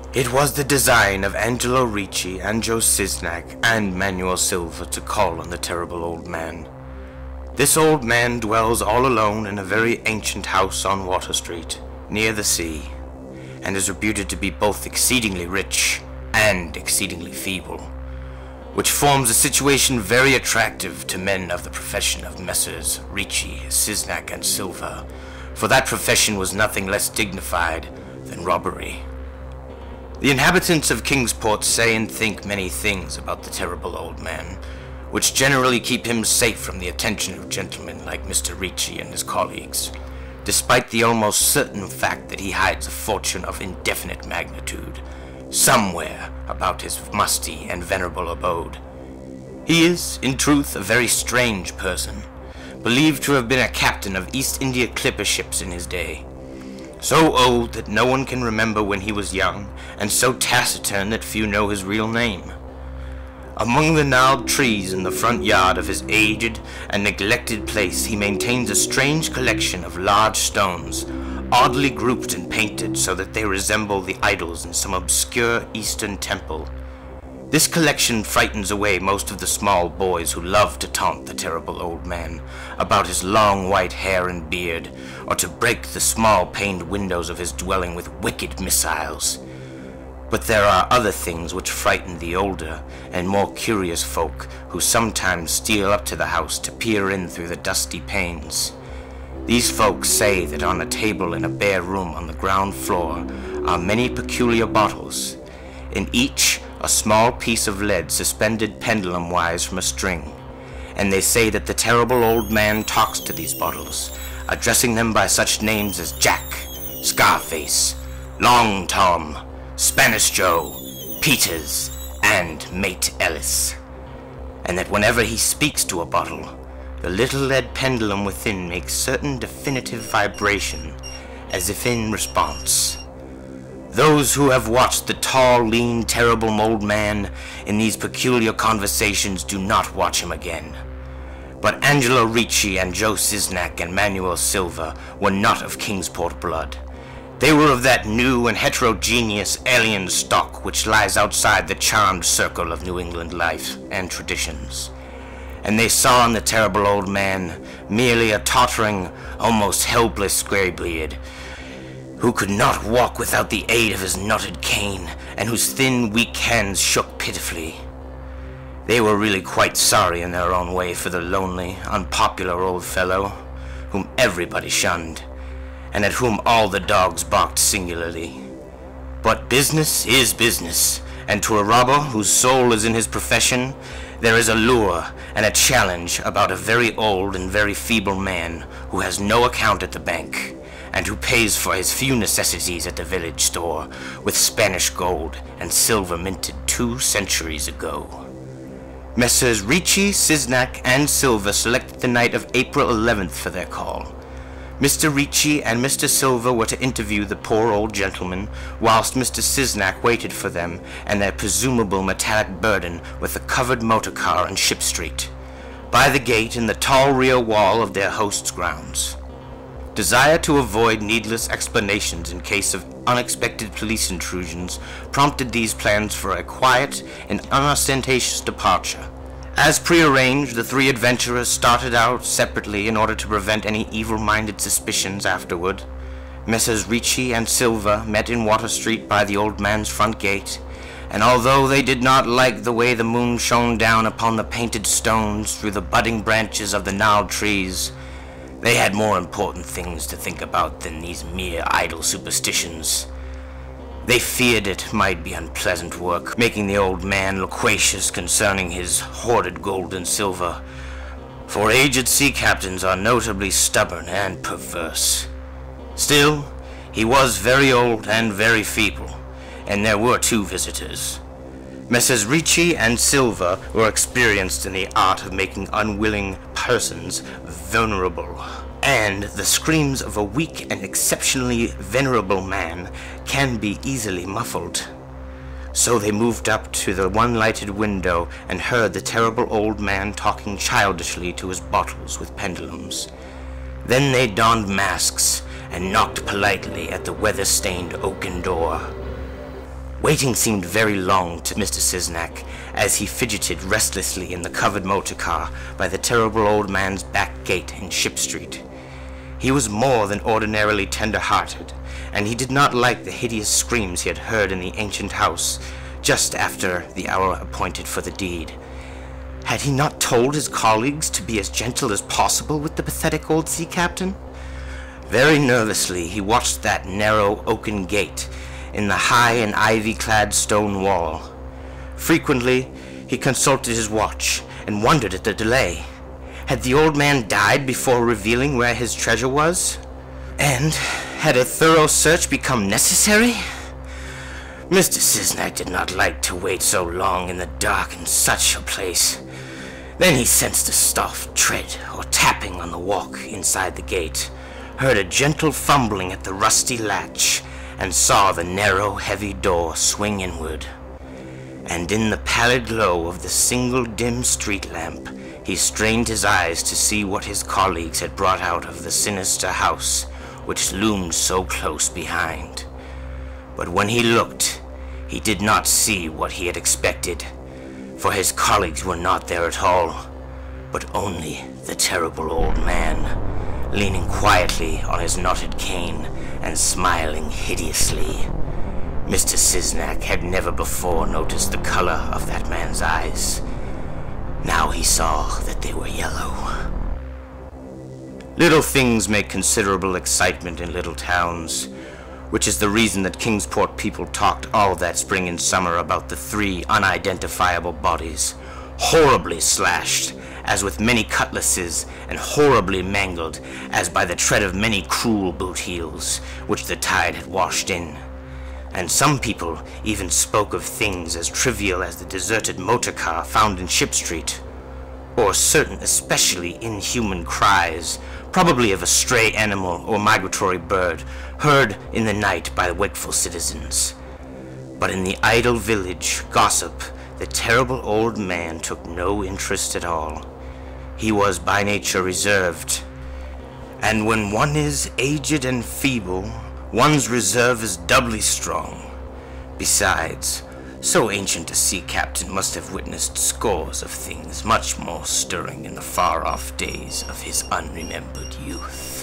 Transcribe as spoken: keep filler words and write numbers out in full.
It was the design of Angelo Ricci and Joe Cisnac and Manuel Silva to call on the terrible old man. This old man dwells all alone in a very ancient house on Water Street, near the sea, and is reputed to be both exceedingly rich and exceedingly feeble, which forms a situation very attractive to men of the profession of Messrs. Ricci, Cisnac, and Silva, for that profession was nothing less dignified than robbery. The inhabitants of Kingsport say and think many things about the terrible old man, which generally keep him safe from the attention of gentlemen like Mister Ricci and his colleagues, despite the almost certain fact that he hides a fortune of indefinite magnitude somewhere about his musty and venerable abode. He is, in truth, a very strange person, believed to have been a captain of East India clipper ships in his day, so old that no one can remember when he was young, and so taciturn that few know his real name. Among the gnarled trees in the front yard of his aged and neglected place he maintains a strange collection of large stones, oddly grouped and painted so that they resemble the idols in some obscure Eastern temple. This collection frightens away most of the small boys who love to taunt the terrible old man about his long white hair and beard, or to break the small paned windows of his dwelling with wicked missiles. But there are other things which frighten the older and more curious folk who sometimes steal up to the house to peer in through the dusty panes. These folks say that on a table in a bare room on the ground floor are many peculiar bottles, in each a small piece of lead suspended pendulum-wise from a string, and they say that the terrible old man talks to these bottles, addressing them by such names as Jack, Scarface, Long Tom, Spanish Joe, Peters, and Mate Ellis, and that whenever he speaks to a bottle, the little lead pendulum within makes certain definitive vibration, as if in response. Those who have watched the tall, lean, terrible old man in these peculiar conversations do not watch him again. But Angelo Ricci and Joe Cisnac and Manuel Silva were not of Kingsport blood. They were of that new and heterogeneous alien stock which lies outside the charmed circle of New England life and traditions. And they saw in the terrible old man merely a tottering, almost helpless greybeard, who could not walk without the aid of his knotted cane, and whose thin, weak hands shook pitifully. They were really quite sorry in their own way for the lonely, unpopular old fellow, whom everybody shunned, and at whom all the dogs barked singularly. But business is business, and to a robber whose soul is in his profession, there is a lure and a challenge about a very old and very feeble man who has no account at the bank, and who pays for his few necessities at the village store with Spanish gold and silver minted two centuries ago. Messrs. Ricci, Cisnac, and Silva selected the night of April eleventh for their call. Mister Ricci and Mister Silva were to interview the poor old gentleman, whilst Mister Cisnac waited for them and their presumable metallic burden with a covered motor car in Ship Street, by the gate in the tall rear wall of their host's grounds. Desire to avoid needless explanations in case of unexpected police intrusions prompted these plans for a quiet and unostentatious departure. As prearranged, the three adventurers started out separately in order to prevent any evil-minded suspicions afterward. Messrs. Ricci and Silva met in Water Street by the old man's front gate, and although they did not like the way the moon shone down upon the painted stones through the budding branches of the gnarled trees, they had more important things to think about than these mere idle superstitions. They feared it might be unpleasant work, making the old man loquacious concerning his hoarded gold and silver, for aged sea captains are notably stubborn and perverse. Still, he was very old and very feeble, and there were two visitors. Messrs. Ricci and Silva were experienced in the art of making unwilling persons vulnerable, and the screams of a weak and exceptionally venerable man can be easily muffled. So they moved up to the one lighted window and heard the terrible old man talking childishly to his bottles with pendulums. Then they donned masks and knocked politely at the weather-stained oaken door. Waiting seemed very long to Mister Siznak as he fidgeted restlessly in the covered motor car by the terrible old man's back gate in Ship Street. He was more than ordinarily tender-hearted, and he did not like the hideous screams he had heard in the ancient house just after the hour appointed for the deed. Had he not told his colleagues to be as gentle as possible with the pathetic old sea captain? Very nervously he watched that narrow oaken gate in the high and ivy-clad stone wall. Frequently he consulted his watch and wondered at the delay. Had the old man died before revealing where his treasure was? And had a thorough search become necessary? Mister Siznak did not like to wait so long in the dark in such a place. Then he sensed a soft tread or tapping on the walk inside the gate, heard a gentle fumbling at the rusty latch, and saw the narrow, heavy door swing inward. And in the pallid glow of the single dim street lamp, he strained his eyes to see what his colleagues had brought out of the sinister house, which loomed so close behind. But when he looked, he did not see what he had expected, for his colleagues were not there at all, but only the terrible old man, leaning quietly on his knotted cane and smiling hideously. Mister Siznak had never before noticed the color of that man's eyes. Now he saw that they were yellow. Little things make considerable excitement in little towns, which is the reason that Kingsport people talked all that spring and summer about the three unidentifiable bodies, horribly slashed, as with many cutlasses, and horribly mangled, as by the tread of many cruel boot heels, which the tide had washed in. And some people even spoke of things as trivial as the deserted motor car found in Ship Street, or certain especially inhuman cries, probably of a stray animal or migratory bird, heard in the night by wakeful citizens. But in the idle village gossip, the terrible old man took no interest at all. He was by nature reserved, and when one is aged and feeble, one's reserve is doubly strong. Besides, so ancient a sea captain must have witnessed scores of things much more stirring in the far-off days of his unremembered youth.